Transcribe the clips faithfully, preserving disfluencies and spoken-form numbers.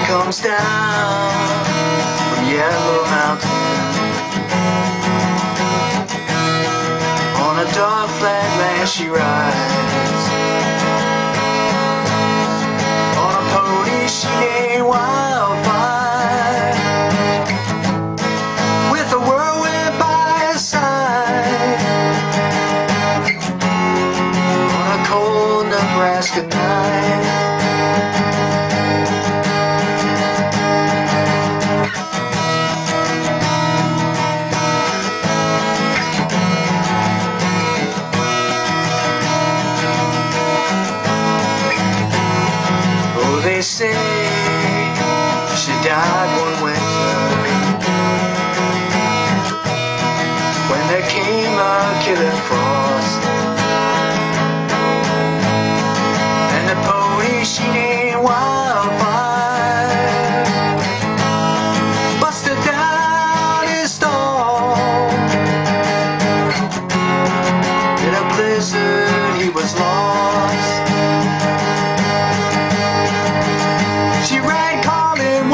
comes down from Yellow Mountain. On a dark flat land she rides, on a pony she named Wildfire, with a whirlwind by her side, on a cold Nebraska night. They say she died one winter when there came a killing frost, and the pony she named Wildfire busted down his stall. In a blizzard he was lost. She ran calling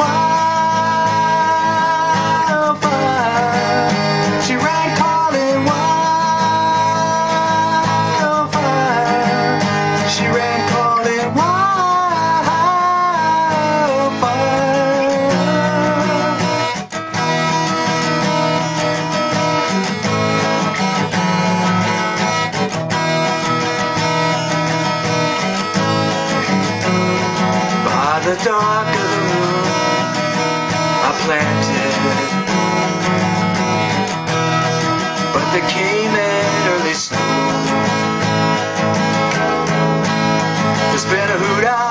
wildfire. She ran calling wildfire. She ran calling wildfire. By the dark of the moon I planted, but there came an early snow. There's been a hoot out